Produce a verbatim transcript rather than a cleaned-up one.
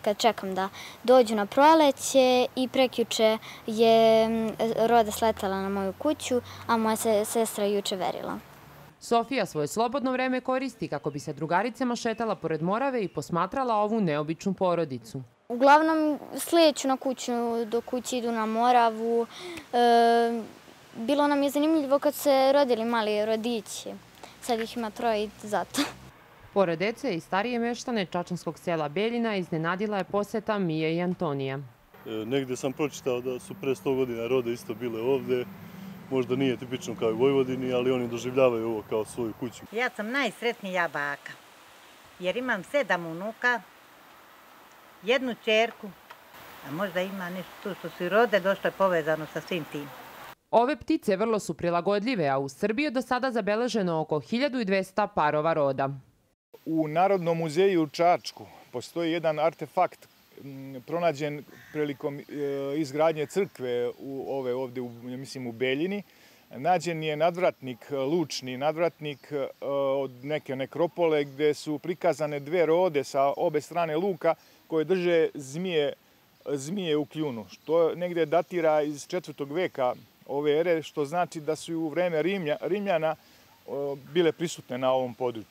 kad čekam da dođu na proleće i prekjuče je Roda sletala na moju kuću, a moja se sestra juče verila. Sofija svoje slobodno vreme koristi kako bi se drugaricama šetala pored Morave i posmatrala ovu neobičnu porodicu. Uglavnom slijeću na kuću, do kuće idu na Moravu. E, bilo nam je zanimljivo kad se rodili mali rodići. Sad ih ima troje i zato. Pored dece i starije meštane čačanskog sela Beljina iznenadila je poseta Mije i Antonija. E, negde sam pročitao da su pre sto godina Rode isto bile ovde. Možda nije tipično kao i u Vojvodini, ali oni doživljavaju ovo kao svoju kuću. Ja sam najsretnija baka, jer imam sedam unuka, jednu ćerku, a možda ima nešto tu što su i Rode, došlo je povezano sa svim tim. Ove ptice vrlo su prilagodljive, a u Srbiji je do sada zabeleženo oko hiljadu dvesta parova roda. U Narodnom muzeju u Čačku postoji jedan artefakt pronađen prilikom izgradnje crkve u ove ovde, u, mislim, u Beljini. Nađen je nadvratnik, lučni nadvratnik od neke nekropole gde su prikazane dve rode sa obe strane luka koje drže zmije, zmije u kljunu, što negde datira iz četvrtog veka ove ere, što znači da su u vreme Rimlja, Rimljana bile prisutne na ovom području.